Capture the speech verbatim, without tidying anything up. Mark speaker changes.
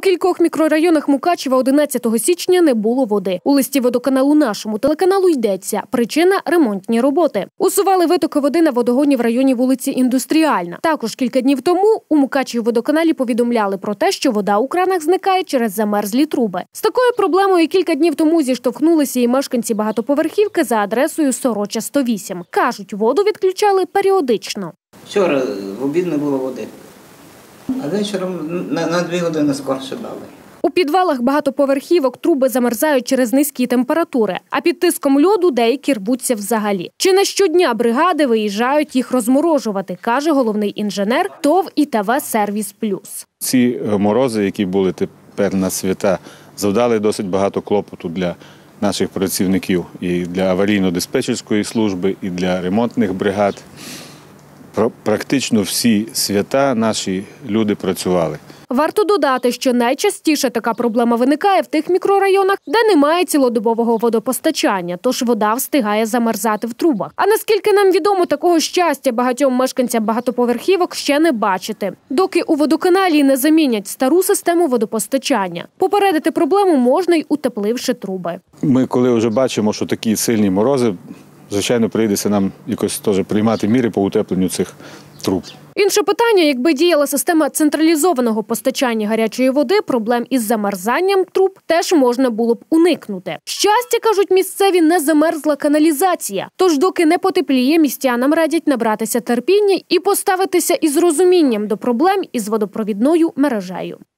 Speaker 1: кількох мікрорайонах Мукачева одинадцятого січня не було води. У листі водоканалу «Нашому» телеканалу йдеться: причина – ремонтні роботи. Усували витоки води на водогоні в районі вулиці Індустріальна. Також кілька днів тому у Мукачеві-водоканалі повідомляли про те, що вода у кранах зникає через замерзлі труби. З такою проблемою кілька днів тому зіштовхнулися і мешканці багатоповерхівки за адресою Сороча, сто вісім. Кажуть, воду відключали періодично.
Speaker 2: Вчора в обід не було води, а вечором на, на дві години скорше дали.
Speaker 1: У підвалах багатоповерхівок труби замерзають через низькі температури, а під тиском льоду деякі рвуться взагалі. Чи не щодня бригади виїжджають їх розморожувати, каже головний інженер ТОВ «ІТВ Сервіс Плюс».
Speaker 3: Ці морози, які були тепер на свята, завдали досить багато клопоту для наших працівників і для аварійно-диспетчерської служби, і для ремонтних бригад. Практично всі свята наші люди працювали.
Speaker 1: Варто додати, що найчастіше така проблема виникає в тих мікрорайонах, де немає цілодобового водопостачання, тож вода встигає замерзати в трубах. А наскільки нам відомо, такого щастя багатьом мешканцям багатоповерхівок ще не бачити, доки у водоканалі не замінять стару систему водопостачання. Попередити проблему можна й утепливши труби.
Speaker 3: Ми коли вже бачимо, що такі сильні морози, звичайно, прийдеться нам якось теж приймати міри по утепленню цих труб.
Speaker 1: Інше питання, якби діяла система централізованого постачання гарячої води, проблем із замерзанням труб теж можна було б уникнути. Щастя, кажуть місцеві, не замерзла каналізація. Тож доки не потепліє, містянам радять набратися терпіння і поставитися із розумінням до проблем із водопровідною мережею.